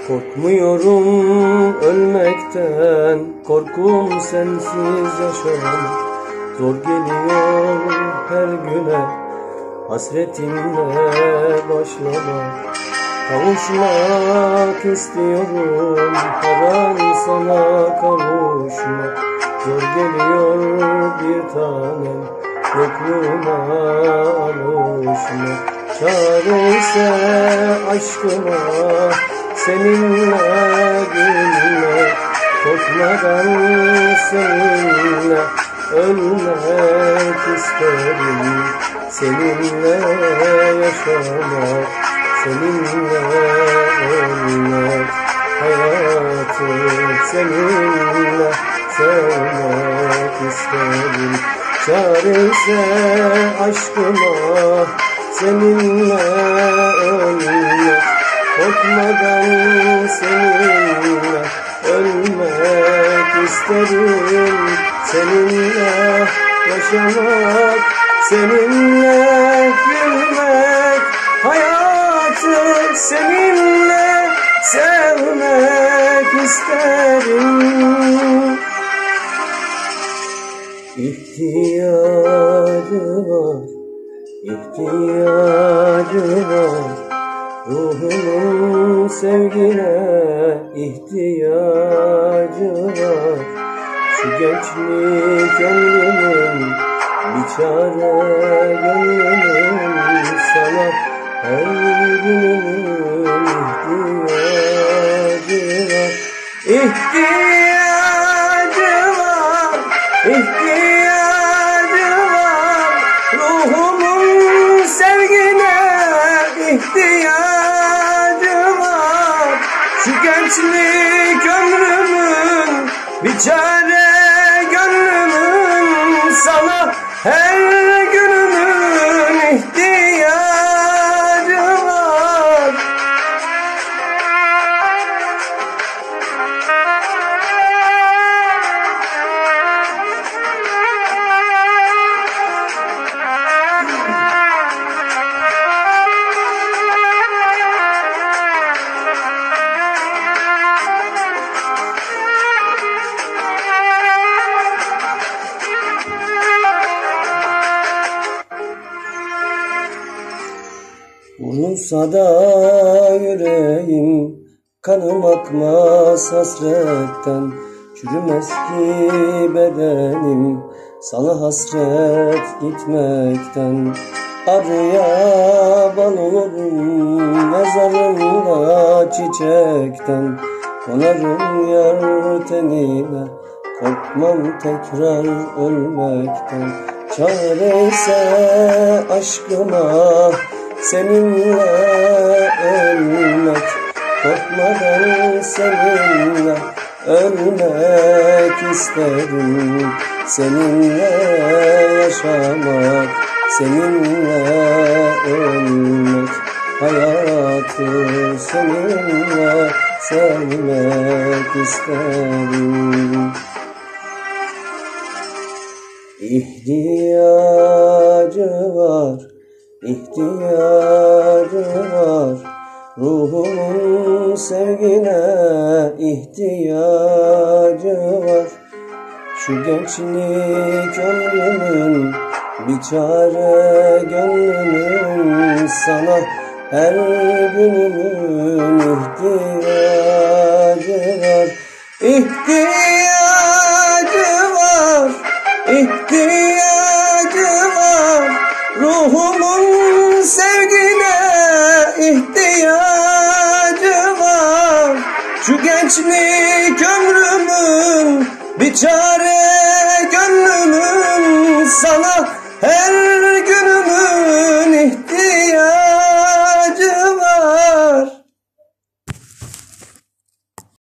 Korkmuyorum ölmekten, korkum sensiz yaşamak. Zor geliyor her güne, hasretinle başlamak. Kavuşmak istiyorum, her an sana kavuşmak. Zor geliyor bir tanem, yokluğuna alışmak. Çare ise aşkıma, seninle gülmek. Korkmadan seninle ölmek isterim. Seninle yaşamak, seninle ölmek. Hayatı seninle sevmek isterim. Çare ise aşkıma, seninle ölmek. Korkmadan seninle ölmek isterim. Seninle yaşamak, seninle gülmek. Hayatı seninle sevmek isterim. İhtiyacı var, ihtiyacı var. Ruhumun sevgine ihtiyacı var. Şu gençlik ömrümün, bir çare gönlümün sana her günümün ihtiyacı var. İhtiyacı var, ihtiyacı var. Ruhumun sevgine ihtiyacı var. Şu gençlik ömrümün, bir çare gönlümün sana her günümün ihtiyacı var. Vurulsa da yüreğim, kanım akmaz hasretten. Çürümez ki bedenim, sana hasret gitmekten. Arıya bal olurum, mezarımda çiçekten. Konarım yar tenine, korkmam tekrar ölmekten. Çare ise aşkıma, seninle ölmek. Korkmadan seninle ölmek isterim. Seninle yaşamak, seninle ölmek. Hayatı seninle sevmek isterim. İhtiyacı var, İhtiyacı var. Ruhumun sevgine ihtiyacı var. Şu gençlik ömrümün, bir çare gönlümün sana her günümün ihtiyacı var. İhtiyacı var, ihtiyacı var. Ruhumun sevgine ihtiyacı var. Şu gençlik ömrümün, bir çare gönlümün sana her